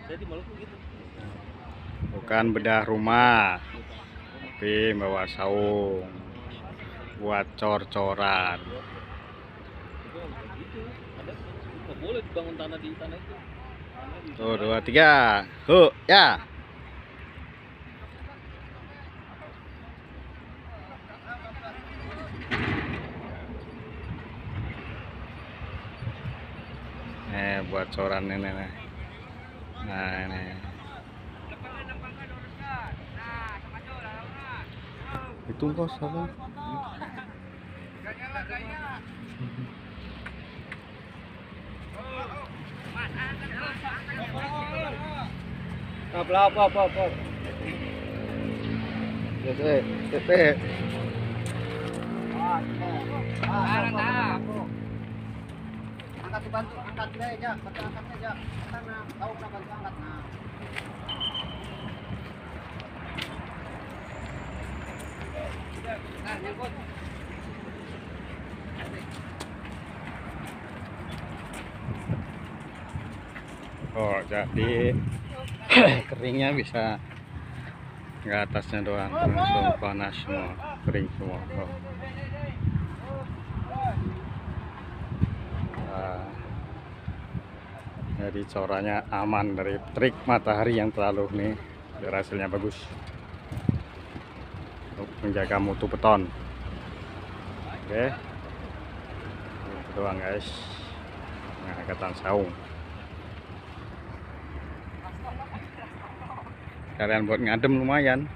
Saya di Maluku gitu. Bukan bedah rumah, tapi bawa saung buat cor-coran. Itu nggak gitu. Ada nggak boleh dibangun tanah di tanah itu. Tuh, 2, 3, ya. Buat coran ini nih. Nah, ini. Itu kok apa? Apa. Tete. Angkat dibantu, angkat aja, angkat aja. Karena tahu nak bantu angkat. Nah, nyangkut. Oh, jadi keringnya bisa nggak atasnya doang, langsung panas semua, kering semua. Oh. Nah, jadi coranya aman dari terik matahari yang terlalu nih, biar hasilnya bagus untuk menjaga mutu beton. Oke, itu doang guys, pengangkatan saung. Kalian buat ngadem lumayan.